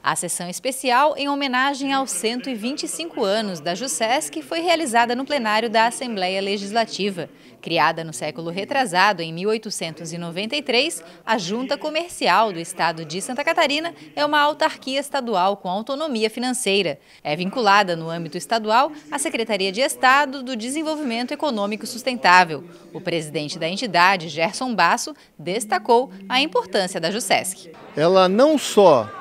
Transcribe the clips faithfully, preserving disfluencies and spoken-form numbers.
A sessão especial, em homenagem aos cento e vinte e cinco anos da Juscesk, foi realizada no plenário da Assembleia Legislativa. Criada no século retrasado, em mil oitocentos e noventa e três, a Junta Comercial do Estado de Santa Catarina é uma autarquia estadual com autonomia financeira. É vinculada, no âmbito estadual, à Secretaria de Estado do Desenvolvimento Econômico Sustentável. O presidente da entidade, Gerson Basso, destacou a importância da Juscesk. Ela não só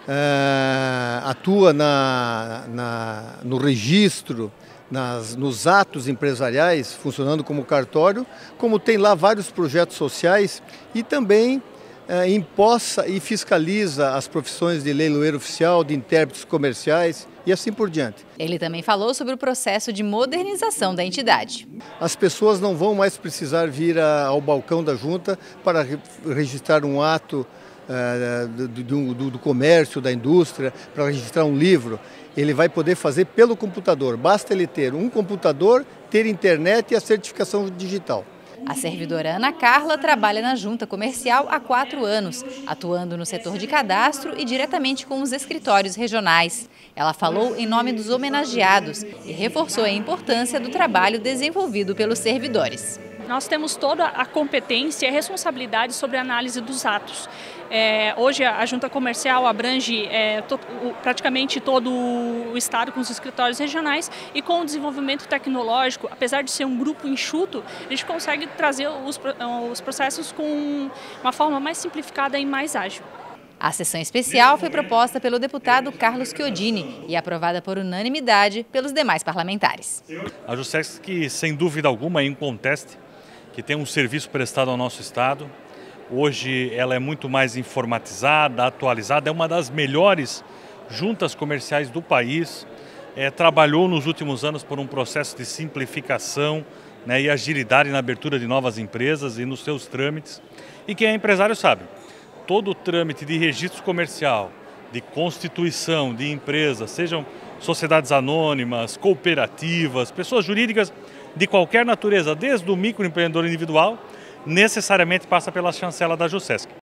é, atua na, na, no registro, nas, nos atos empresariais, funcionando como cartório, como tem lá vários projetos sociais e também é, empossa e fiscaliza as profissões de leiloeiro oficial, de intérpretes comerciais e assim por diante. Ele também falou sobre o processo de modernização da entidade. As pessoas não vão mais precisar vir ao balcão da junta para registrar um ato Uh, do, do, do comércio, da indústria, para registrar um livro. Ele vai poder fazer pelo computador. Basta ele ter um computador, ter internet e a certificação digital. A servidora Ana Carla trabalha na Junta Comercial há quatro anos, atuando no setor de cadastro e diretamente com os escritórios regionais. Ela falou em nome dos homenageados e reforçou a importância do trabalho desenvolvido pelos servidores. Nós temos toda a competência e a responsabilidade sobre a análise dos atos. É, hoje a Junta Comercial abrange é, to, o, praticamente todo o estado com os escritórios regionais e com o desenvolvimento tecnológico, apesar de ser um grupo enxuto, a gente consegue trazer os, os processos com uma forma mais simplificada e mais ágil. A sessão especial foi proposta pelo deputado Carlos Chiodini e aprovada por unanimidade pelos demais parlamentares. A Juscesk, sem dúvida alguma, é inconteste que tem um serviço prestado ao nosso estado. Hoje ela é muito mais informatizada, atualizada, é uma das melhores juntas comerciais do país. É, trabalhou nos últimos anos por um processo de simplificação, né, e agilidade na abertura de novas empresas e nos seus trâmites. E quem é empresário sabe, todo o trâmite de registro comercial, de constituição de empresas, sejam sociedades anônimas, cooperativas, pessoas jurídicas de qualquer natureza, desde o microempreendedor individual, necessariamente passa pela chancela da Juscesk.